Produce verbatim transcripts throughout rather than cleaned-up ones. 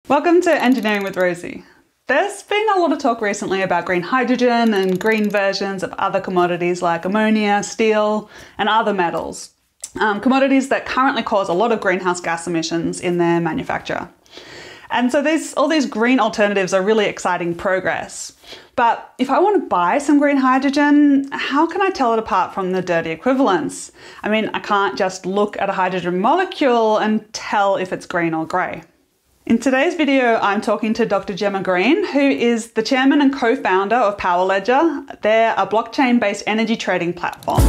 Welcome to Engineering with Rosie. There's been a lot of talk recently about green hydrogen and green versions of other commodities like ammonia, steel, and other metals. Um, commodities that currently cause a lot of greenhouse gas emissions in their manufacture. And so these, all these green alternatives are really exciting progress. But if I want to buy some green hydrogen, how can I tell it apart from the dirty equivalents? I mean, I can't just look at a hydrogen molecule and tell if it's green or grey. In today's video, I'm talking to Doctor Jemma Green, who is the chairman and co-founder of Powerledger. They're a blockchain-based energy trading platform.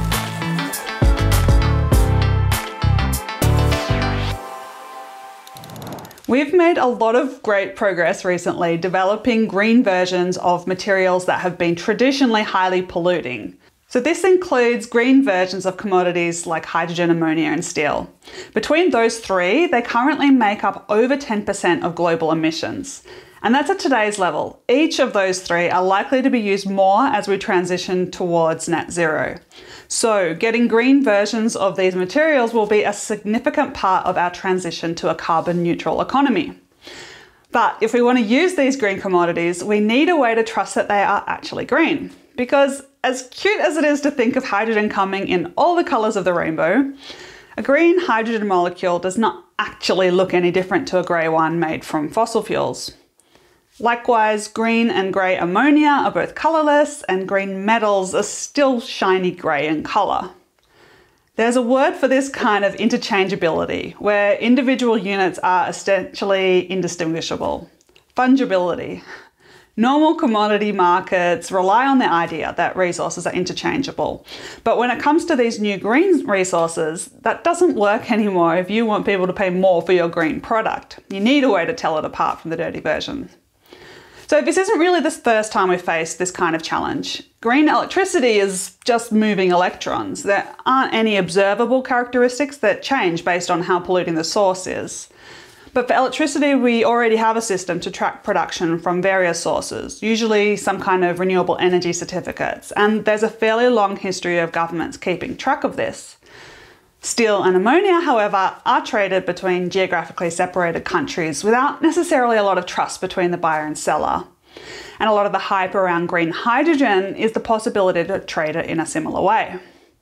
We've made a lot of great progress recently developing green versions of materials that have been traditionally highly polluting. So this includes green versions of commodities like hydrogen, ammonia, and steel. Between those three, they currently make up over ten percent of global emissions. And that's at today's level. Each of those three are likely to be used more as we transition towards net zero. So getting green versions of these materials will be a significant part of our transition to a carbon neutral economy. But if we want to use these green commodities, we need a way to trust that they are actually green. Because as cute as it is to think of hydrogen coming in all the colours of the rainbow, a green hydrogen molecule does not actually look any different to a grey one made from fossil fuels. Likewise, green and grey ammonia are both colourless, and green metals are still shiny grey in colour. There's a word for this kind of interchangeability, where individual units are essentially indistinguishable. Fungibility. Normal commodity markets rely on the idea that resources are interchangeable. But when it comes to these new green resources, that doesn't work anymore if you want people to pay more for your green product. You need a way to tell it apart from the dirty version. So this isn't really the first time we've faced this kind of challenge. Green electricity is just moving electrons. There aren't any observable characteristics that change based on how polluting the source is. But for electricity, we already have a system to track production from various sources, usually some kind of renewable energy certificates, and there's a fairly long history of governments keeping track of this. Steel and ammonia, however, are traded between geographically separated countries without necessarily a lot of trust between the buyer and seller. And a lot of the hype around green hydrogen is the possibility to trade it in a similar way.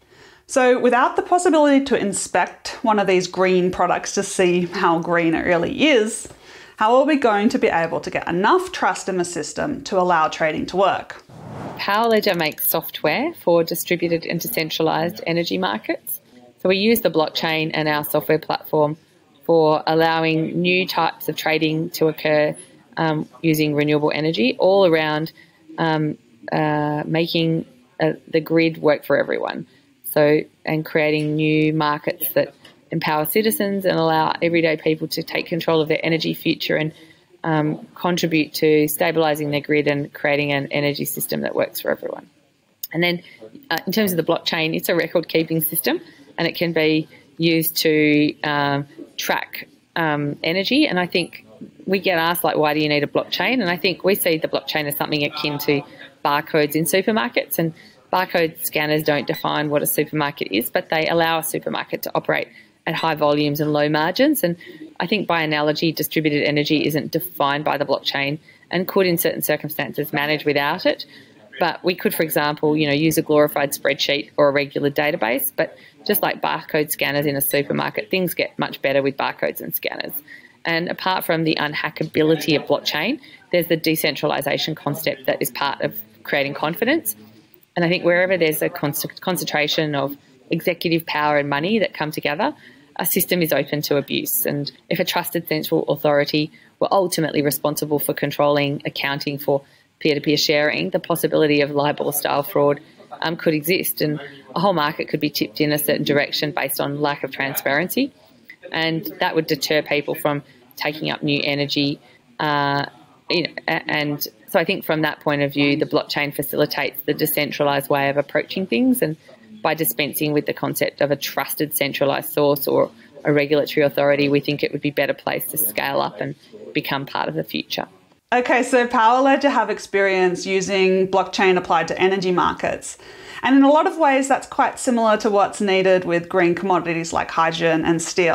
So without the possibility to inspect one of these green products to see how green it really is, how are we going to be able to get enough trust in the system to allow trading to work? Powerledger makes software for distributed and decentralized energy markets. So we use the blockchain and our software platform for allowing new types of trading to occur um, using renewable energy all around um, uh, making uh, the grid work for everyone. So, and creating new markets that empower citizens and allow everyday people to take control of their energy future and um, contribute to stabilising their grid and creating an energy system that works for everyone. And then uh, in terms of the blockchain, it's a record-keeping system and it can be used to um, track um, energy. And I think we get asked, like, why do you need a blockchain? And I think we see the blockchain as something akin to barcodes in supermarkets, and barcode scanners don't define what a supermarket is, but they allow a supermarket to operate at high volumes and low margins. And I think by analogy, distributed energy isn't defined by the blockchain and could in certain circumstances manage without it. But we could, for example, you know, use a glorified spreadsheet or a regular database, but just like barcode scanners in a supermarket, things get much better with barcodes and scanners. And apart from the unhackability of blockchain, there's the decentralization concept that is part of creating confidence. And I think wherever there's a con concentration of executive power and money that come together, a system is open to abuse. And if a trusted central authority were ultimately responsible for controlling, accounting for peer-to-peer sharing, the possibility of libel-style fraud um, could exist, and a whole market could be tipped in a certain direction based on lack of transparency. And that would deter people from taking up new energy. Uh, you know, and so I think from that point of view, the blockchain facilitates the decentralised way of approaching things, and by dispensing with the concept of a trusted centralised source or a regulatory authority, we think it would be better placed to scale up and become part of the future. Okay, so Powerledger have experience using blockchain applied to energy markets. And in a lot of ways, that's quite similar to what's needed with green commodities like hydrogen and steel.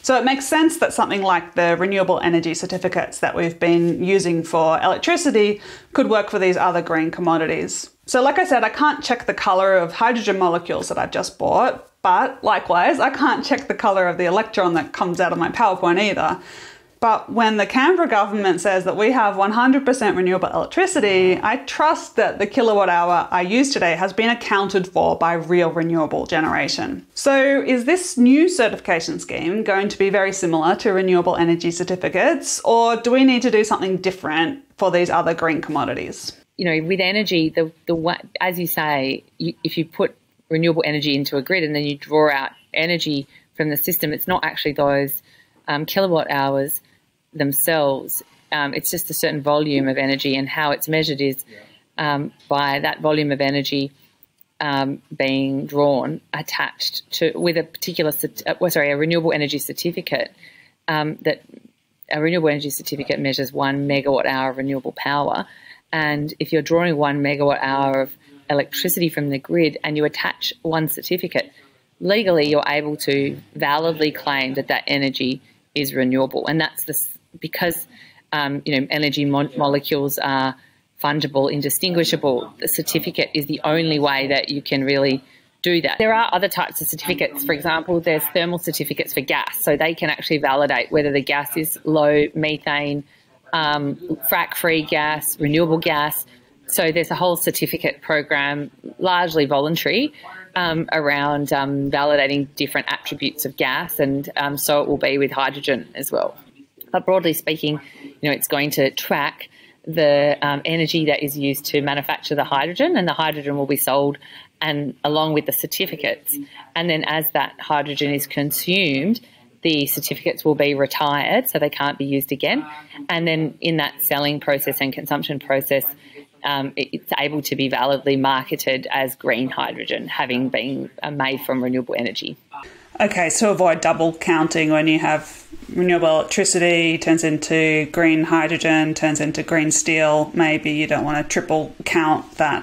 So it makes sense that something like the renewable energy certificates that we've been using for electricity could work for these other green commodities. So like I said, I can't check the colour of hydrogen molecules that I've just bought, but likewise, I can't check the colour of the electron that comes out of my PowerPoint either. But when the Canberra government says that we have one hundred percent renewable electricity, I trust that the kilowatt hour I use today has been accounted for by real renewable generation. So is this new certification scheme going to be very similar to renewable energy certificates, or do we need to do something different for these other green commodities? You know, with energy, the the as you say, you, if you put renewable energy into a grid and then you draw out energy from the system, it's not actually those um, kilowatt hours themselves. Um, it's just a certain volume of energy, and how it's measured is um, by that volume of energy um, being drawn attached to with a particular uh, well, sorry a renewable energy certificate. Um, that a renewable energy certificate measures one megawatt hour of renewable power, and if you're drawing one megawatt hour of electricity from the grid and you attach one certificate, legally you're able to validly claim that that energy is renewable, and that's the because um, you know energy mo molecules are fungible, indistinguishable. The certificate is the only way that you can really do that. There are other types of certificates. For example, there's thermal certificates for gas, so they can actually validate whether the gas is low methane, um, frac-free gas, renewable gas. So there's a whole certificate program, largely voluntary, um, around um, validating different attributes of gas, and um, so it will be with hydrogen as well. But broadly speaking, you know, it's going to track the um, energy that is used to manufacture the hydrogen, and the hydrogen will be sold and along with the certificates. And then as that hydrogen is consumed, the certificates will be retired, so they can't be used again. And then in that selling process and consumption process, Um, it's able to be validly marketed as green hydrogen, having been uh, made from renewable energy. Okay, so avoid double counting when you have renewable electricity turns into green hydrogen, turns into green steel. Maybe you don't want to triple count that.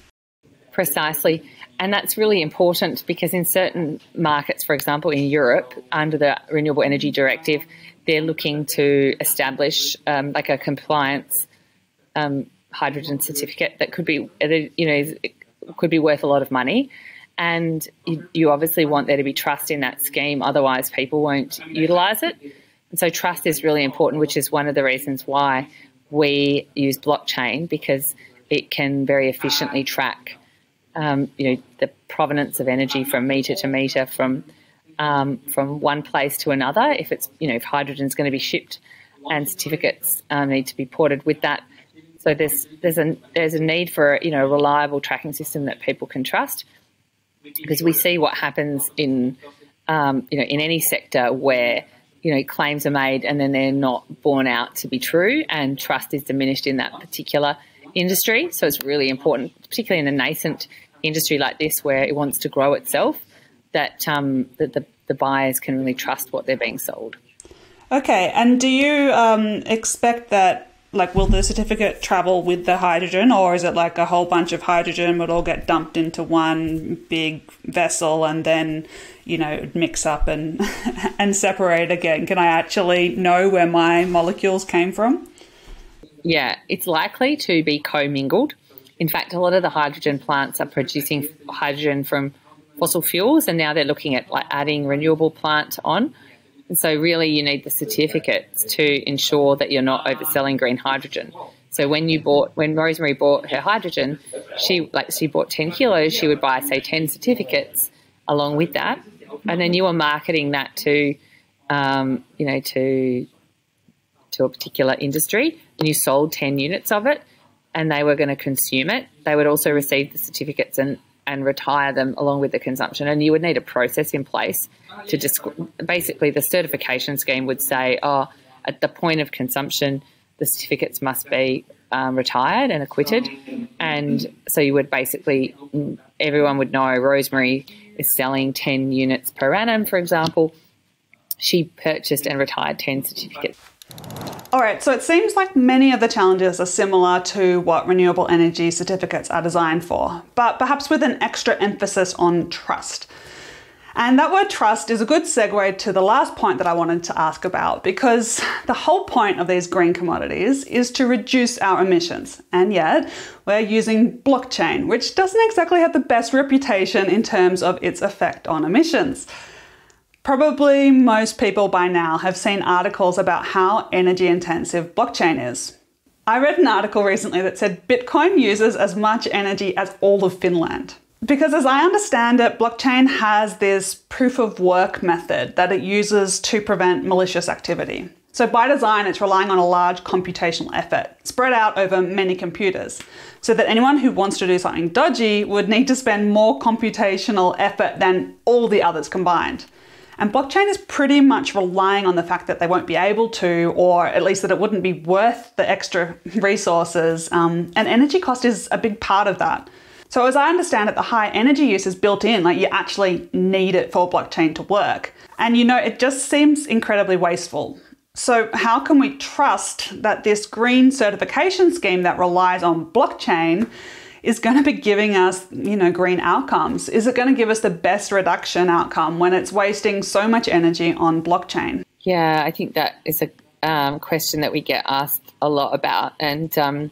Precisely. And that's really important because in certain markets, for example, in Europe, under the Renewable Energy Directive, they're looking to establish um, like a compliance um hydrogen certificate that could be, you know, could be worth a lot of money, and you, you obviously want there to be trust in that scheme, otherwise people won't utilise it. And so trust is really important, which is one of the reasons why we use blockchain, because it can very efficiently track, um, you know, the provenance of energy from metre to metre, from um, from one place to another. If it's, you know, if hydrogen is going to be shipped, and certificates um, need to be ported with that. So there's there's a there's a need for, you know, a reliable tracking system that people can trust, because we see what happens in um, you know in any sector where, you know, claims are made and then they're not borne out to be true, and trust is diminished in that particular industry. So it's really important, particularly in a nascent industry like this where it wants to grow itself, that um, that the, the buyers can really trust what they're being sold. Okay, and do you um, expect that? Like, will the certificate travel with the hydrogen, or is it like a whole bunch of hydrogen would all get dumped into one big vessel and then, you know, mix up and and separate again? Can I actually know where my molecules came from? Yeah, it's likely to be commingled. In fact, a lot of the hydrogen plants are producing hydrogen from fossil fuels, and now they're looking at like adding renewable plant on. And so really you need the certificates to ensure that you're not overselling green hydrogen. So when you bought, when Rosemary bought her hydrogen, she like she bought ten kilos, she would buy, say, ten certificates along with that. And then you were marketing that to, um, you know, to, to a particular industry, and you sold ten units of it, and they were going to consume it. They would also receive the certificates and and retire them along with the consumption. And you would need a process in place to just basically the certification scheme would say, oh, at the point of consumption, the certificates must be um, retired and acquitted. And so you would basically, everyone would know Rosemary is selling ten units per annum, for example. She purchased and retired ten certificates. All right, so it seems like many of the challenges are similar to what renewable energy certificates are designed for, but perhaps with an extra emphasis on trust. And that word trust is a good segue to the last point that I wanted to ask about, because the whole point of these green commodities is to reduce our emissions. And yet we're using blockchain, which doesn't exactly have the best reputation in terms of its effect on emissions. Probably most people by now have seen articles about how energy intensive blockchain is. I read an article recently that said Bitcoin uses as much energy as all of Finland. Because as I understand it, blockchain has this proof of work method that it uses to prevent malicious activity. So by design, it's relying on a large computational effort spread out over many computers, so that anyone who wants to do something dodgy would need to spend more computational effort than all the others combined. And blockchain is pretty much relying on the fact that they won't be able to, or at least that it wouldn't be worth the extra resources. Um, and energy cost is a big part of that. So as I understand it, the high energy use is built in, like you actually need it for blockchain to work. And you know, it just seems incredibly wasteful. So how can we trust that this green certification scheme that relies on blockchain is going to be giving us, you know, green outcomes? Is it going to give us the best reduction outcome when it's wasting so much energy on blockchain? Yeah, I think that is a um, question that we get asked a lot about. And um,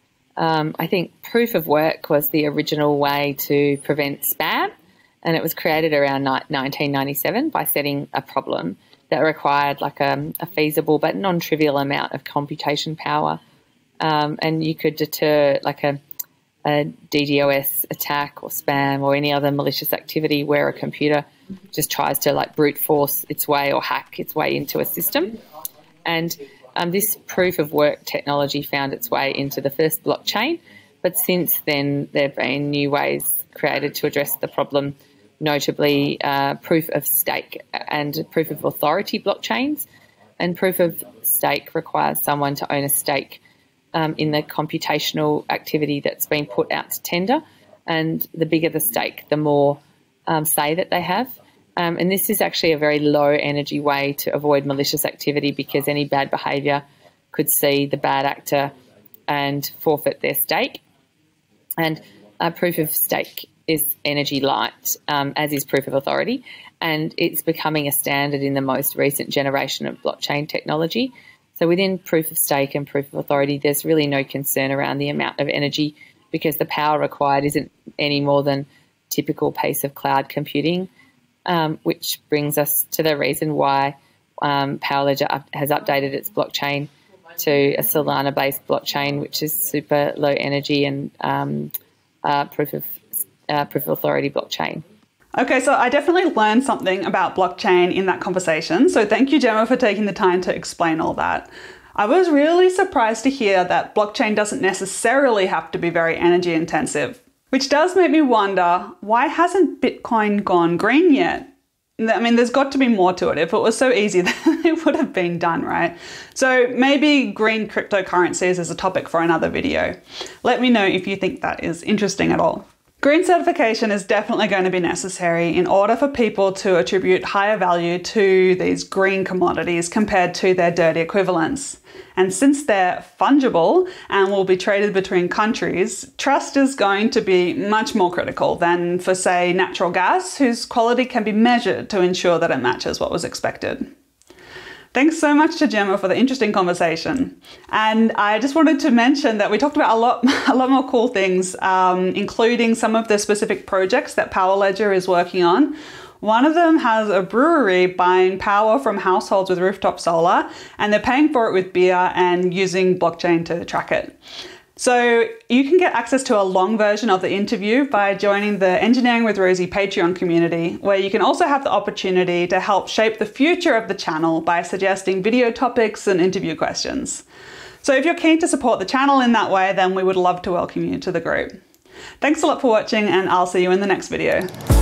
um, I think proof of work was the original way to prevent spam. And it was created around nineteen ninety-seven by setting a problem that required like a, a feasible but non-trivial amount of computation power. Um, and you could deter like a a D DoS attack or spam or any other malicious activity where a computer just tries to like brute force its way or hack its way into a system. And um, this proof of work technology found its way into the first blockchain, but since then there have been new ways created to address the problem, notably uh, proof of stake and proof of authority blockchains. And proof of stake requires someone to own a stake Um, in the computational activity that's been put out to tender. And the bigger the stake, the more um, say that they have. Um, and this is actually a very low energy way to avoid malicious activity, because any bad behaviour could see the bad actor and forfeit their stake. And uh, proof of stake is energy light, um, as is proof of authority. And it's becoming a standard in the most recent generation of blockchain technology. So within proof of stake and proof of authority, there's really no concern around the amount of energy, because the power required isn't any more than typical piece of cloud computing, um, which brings us to the reason why um, Powerledger up, has updated its blockchain to a Solana-based blockchain, which is super low energy and um, uh, proof of uh, proof of authority blockchain. Okay, so I definitely learned something about blockchain in that conversation. So thank you, Jemma, for taking the time to explain all that. I was really surprised to hear that blockchain doesn't necessarily have to be very energy intensive, which does make me wonder, why hasn't Bitcoin gone green yet? I mean, there's got to be more to it. If it was so easy, then it would have been done, right? So maybe green cryptocurrencies is a topic for another video. Let me know if you think that is interesting at all. Green certification is definitely going to be necessary in order for people to attribute higher value to these green commodities compared to their dirty equivalents. And since they're fungible and will be traded between countries, trust is going to be much more critical than for, say, natural gas, whose quality can be measured to ensure that it matches what was expected. Thanks so much to Jemma for the interesting conversation. And I just wanted to mention that we talked about a lot, a lot more cool things, um, including some of the specific projects that Powerledger is working on. One of them has a brewery buying power from households with rooftop solar, and they're paying for it with beer and using blockchain to track it. So you can get access to a long version of the interview by joining the Engineering with Rosie Patreon community, where you can also have the opportunity to help shape the future of the channel by suggesting video topics and interview questions. So if you're keen to support the channel in that way, then we would love to welcome you to the group. Thanks a lot for watching, and I'll see you in the next video.